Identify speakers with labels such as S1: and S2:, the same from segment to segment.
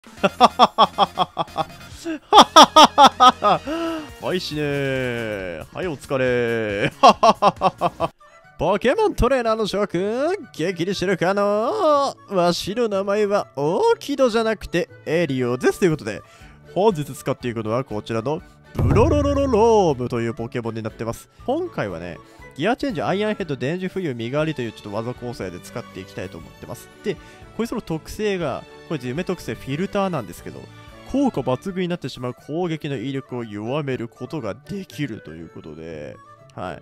S1: はい死ねー。はいお疲れー。ポケモントレーナーの諸君、激励してるかのわしの名前はオーキドじゃなくてエリオです。ということで、本日使っていくのはこちらのブロロロロロームというポケモンになってます。今回はね、ギアチェンジ、アイアンヘッド、電磁浮遊、身代わりというちょっと技構成で使っていきたいと思ってます。で、こいつの特性が、こいつ夢特性フィルターなんですけど、効果抜群になってしまう攻撃の威力を弱めることができるということで、はい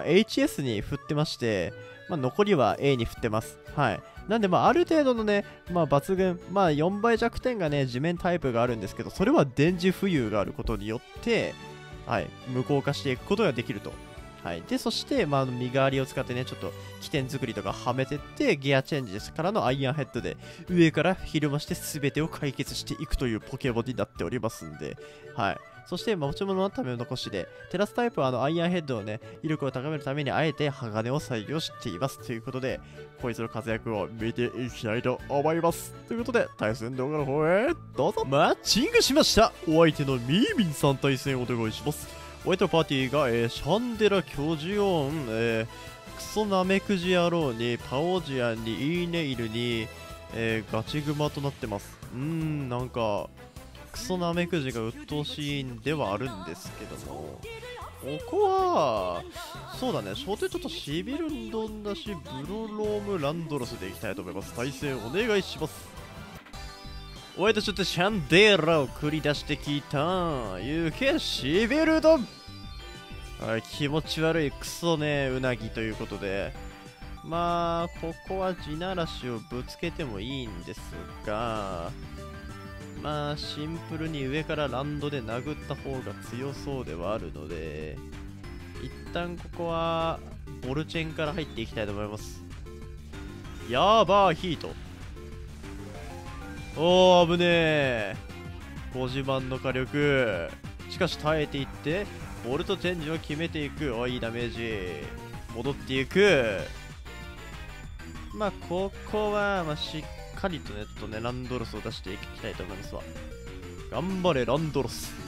S1: 。HS に振ってまして、残りは A に振ってます。はい。なんで、ある程度のね、抜群、4倍弱点がね、地面タイプがあるんですけど、それは電磁浮遊があることによって、はい、無効化していくことができると。はい。で、そして、身代わりを使ってね、ちょっと起点作りとかはめてって、ギアチェンジですからのアイアンヘッドで、上からひるまして全てを解決していくというポケモンになっておりますんで、はい。そして、持ち物のための残しで、テラスタイプはアイアンヘッドをね、威力を高めるためにあえて鋼を採用しています。ということで、こいつの活躍を見ていきたいと思います。ということで、対戦動画の方へ、どうぞ。マッチングしました。お相手のミーミンさん対戦をお願いします。お相手のパーティーが、シャンデラ巨ジオン、クソナメクジ野郎に、パオジアンに、イーネイルに、ガチグマとなってます。なんか、クソナメクジが鬱陶しいんではあるんですけども、ここは、そうだね、初手ちょっとシビルンドンだし、ブロロームランドロスでいきたいと思います。対戦お願いします。お相手ちょっとシャンデラを繰り出してきた。行け、シビルドン。気持ち悪いクソね、うなぎということで、ここは地ならしをぶつけてもいいんですが、シンプルに上からランドで殴った方が強そうではあるので、一旦ここはボルチェンから入っていきたいと思います。ヤーバーヒート。おー、危ねえ。ご自慢の火力。しかし耐えていって、ボルトチェンジを決めていく。いいダメージ。戻っていく。ここは、しっかりとね、ランドロスを出していきたいと思いますわ。頑張れ、ランドロス。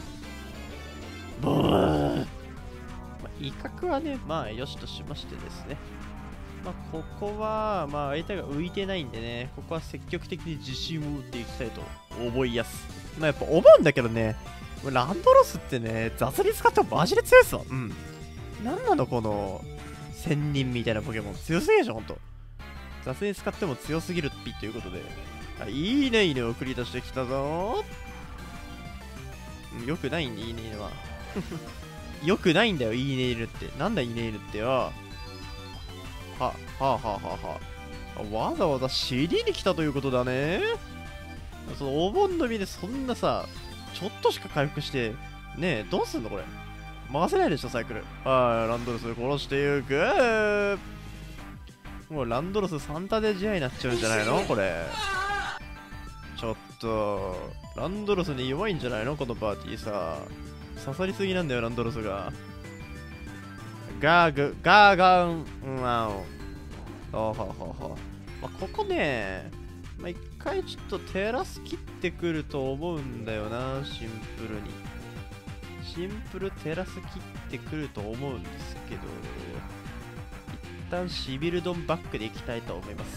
S1: 威嚇はね、よしとしましてですね。ここは、相手が浮いてないんでね、ここは積極的に自信を打っていきたいと思いやす。やっぱ思うんだけどね、ランドロスってね、雑に使ってもマジで強いっすわ。なんなのこの、仙人みたいなポケモン。強すぎでしょ、ほんと。雑に使っても強すぎるっぴということで。いいね、いいねを繰り出してきたぞー。よくないんで、いいね、いいねは。よくないんだよ、いいね、いるって。なんだ、いいね、いるってよ。はわざわざ尻に来たということだね。そのお盆の実でそんなさ、ちょっとしか回復して、ねえ、どうすんのこれ。回せないでしょ、サイクル。ランドロス殺していく。もうランドロスサンタで試合になっちゃうんじゃないのこれ。ちょっと、ランドロスに弱いんじゃないのこのパーティーさ。刺さりすぎなんだよ、ランドロスが。ガーガン、ここね、一回ちょっとテラス切ってくると思うんだよな、シンプルに。シンプルテラス切ってくると思うんですけど、一旦シビルドンバックでいきたいと思います。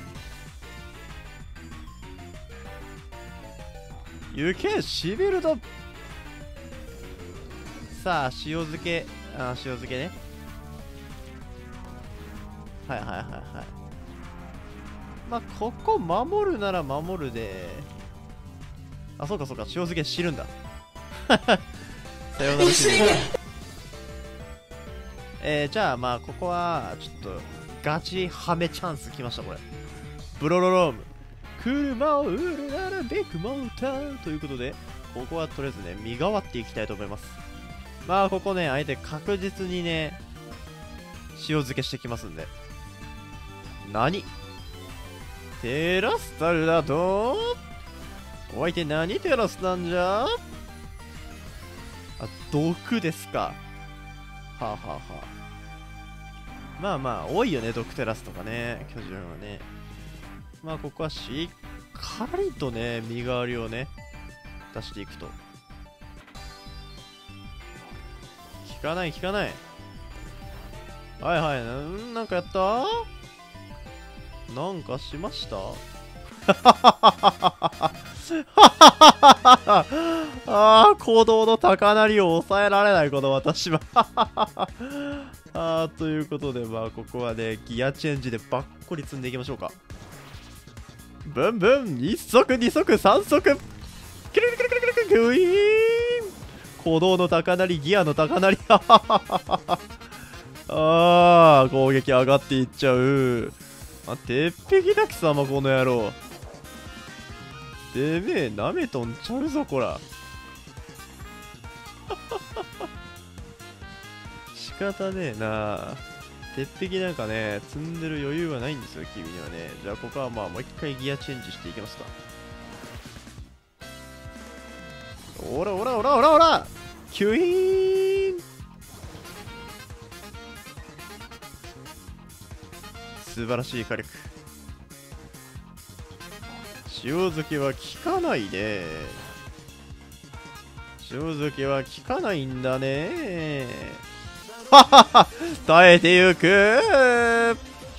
S1: 行け、シビルドン。さあ、塩漬け。塩漬けね。ここ守るなら守るで。そうか、塩漬け知るんだ。さようならしい。じゃあここは、ちょっと、ガチハメチャンス来ました、これ。ブロロローム。車を売るならビッグモーターということで、ここはとりあえずね、身代わっていきたいと思います。ここね、相手確実にね、塩漬けしてきますんで。何テラスタルだとお相手何テラスなんじゃ毒ですか。多いよね、毒テラスとかね、巨人はね。ここはしっかりとね、身代わりをね、出していくと。効かない、効かない。はいはい、なんかやった？なんかしました？ああ、鼓動の高鳴りを抑えられないこの私は。ということで、まあ、ここはね、ギアチェンジでばっこり積んでいきましょうか。ブンブン、1足、2足、3足。キルキルキルキルキルキル、グイーン。鼓動の高鳴り、ギアの高鳴り。攻撃上がっていっちゃう。鉄壁だ貴様、この野郎。てめえ、なめとんちゃうぞ、こら。仕方ねえな。鉄壁なんかね、積んでる余裕はないんですよ、君にはね。じゃあ、ここはまあ、もう一回ギアチェンジしていきますか。おらおらおらおらおら、キュイーン。素晴らしい火力。塩漬けは効かないね。塩漬けは効かないんだね。ははは、耐えてゆく。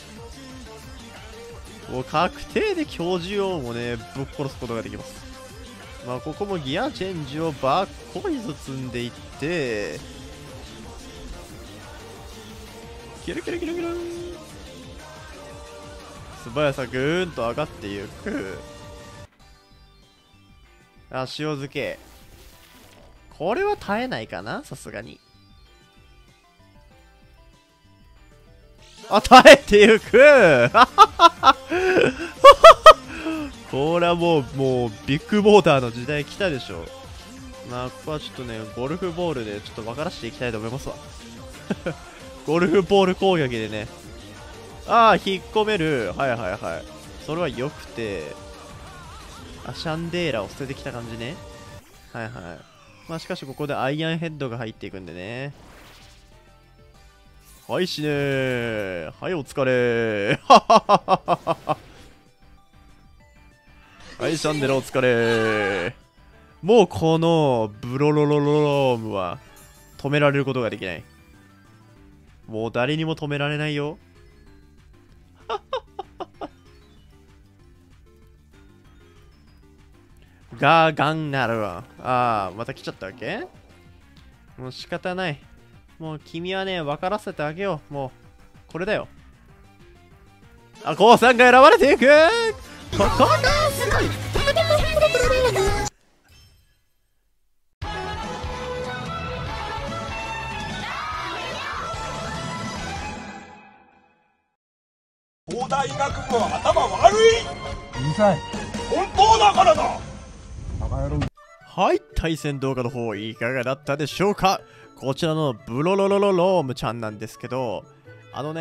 S1: もう確定で教授王もね、ぶっ殺すことができます。まあ、ここもギアチェンジをばっこりと積んでいって、キルキルキルキルン。素早さぐーんと上がっていく。塩漬け。これは耐えないかな、さすがに。耐えていく。これはもうビッグボーダーの時代来たでしょ。まあ、ここはちょっとね、ゴルフボールでちょっと分からしていきたいと思いますわ。ゴルフボール攻撃でね。引っ込める。はいはいはい。それは良くて、シャンデーラを捨ててきた感じね。はいはい。まあしかしここでアイアンヘッドが入っていくんでね。はい死ねー。はいお疲れー。はいシャンデーラお疲れー。もうこのブロロロロロームは止められることができない。もう誰にも止められないよ。ガーガンなるわ。また来ちゃったわけ？もう仕方ない。もう君はね、分からせてあげよう。もう、これだよ。コウさんが選ばれていく。ここがすごい。
S2: 東大医学部は頭悪い。うるさい。本当だからだ。バカ野郎。
S1: はい、対戦動画の方いかがだったでしょうか。こちらのブロロロロロームちゃんなんですけど、ワンウ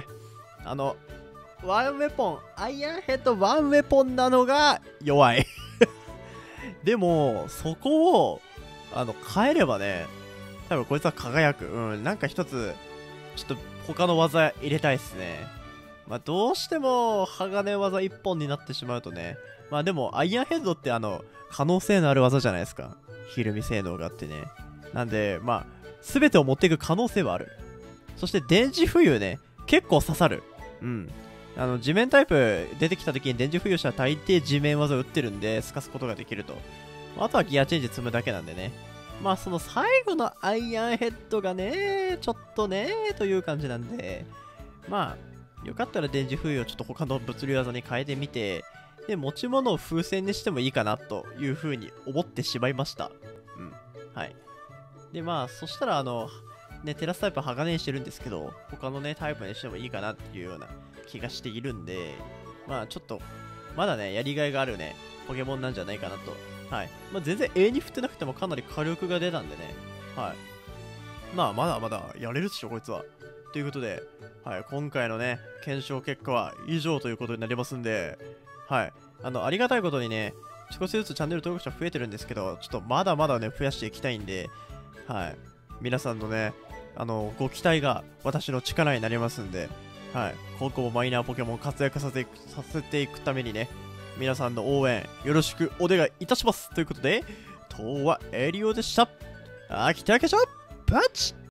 S1: ェポン、アイアンヘッドワンウェポンなのが弱い。でも、そこを、変えればね、多分こいつは輝く。なんか一つ、ちょっと他の技入れたいっすね。まあ、どうしても、鋼技一本になってしまうとね。まあでも、アイアンヘッドって可能性のある技じゃないですか。ひるみ性能があってね。なんで、まあ、全てを持っていく可能性はある。そして、電磁浮遊ね、結構刺さる。地面タイプ出てきた時に電磁浮遊したら大抵地面技を打ってるんで、透かすことができると。あとはギアチェンジ積むだけなんでね。まあ、その最後のアイアンヘッドがね、ちょっとね、という感じなんで、まあ、よかったら電磁浮遊をちょっと他の物理技に変えてみて、で、持ち物を風船にしてもいいかなという風に思ってしまいました。はい。で、まあ、そしたらテラスタイプは鋼にしてるんですけど、他のね、タイプにしてもいいかなっていうような気がしているんで、まあ、ちょっと、まだね、やりがいがあるね、ポケモンなんじゃないかなと。はい。まあ、全然 A に振ってなくてもかなり火力が出たんでね。はい。まあ、まだまだやれるっしょ、こいつは。ということで、はい、今回のね、検証結果は以上ということになりますんで、はい。ありがたいことにね、少しずつチャンネル登録者増えてるんですけど、ちょっとまだまだね、増やしていきたいんで、はい。皆さんのね、ご期待が私の力になりますんで、はい。今後もマイナーポケモン活躍させていくためにね、 皆さんの応援よろしくお願いいたします。ということで、東和エリオでした。秋田家長、パチ